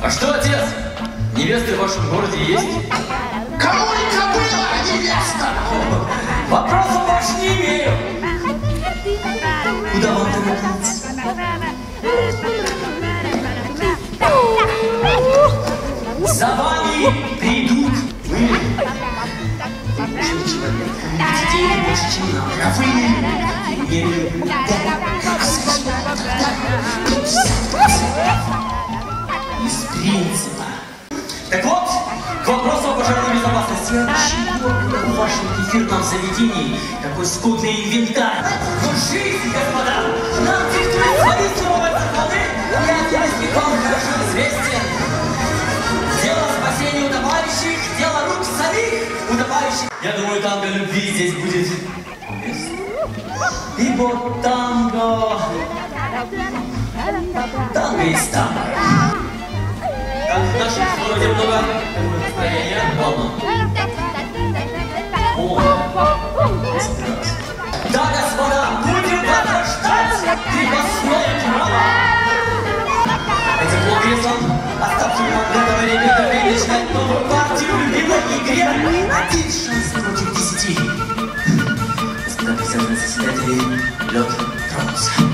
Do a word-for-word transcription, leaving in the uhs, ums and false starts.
А что, отец? Невесты в вашем городе есть? Кому не кобыла, а невеста? Вопросов больше не имею. Куда вам торопиться? За вами придут вы. Детей больше, чем нам. А вы Не люблю. Из принципа. Так вот, к вопросу о пожарной безопасности. Чего в вашем кефирном заведении такой скудный инвентарь? Ну, жизнь, господа! Нам диктуют свои суровые законы, и один из них вам хорошо известен. Дело спасения утопающих, дело рук самих утопающих. Я думаю, танго любви здесь будет. Ибо танго... Танго есть танго. Как в нашем городе много настроения, полно. Да, господа, будем возрождать крепостное право. Этим полкреслом оставьте вам для этого ребята и начинать новую партию в любимой игре. Один шанс против десяти. Господа присяжные заседатели, лед тронулся.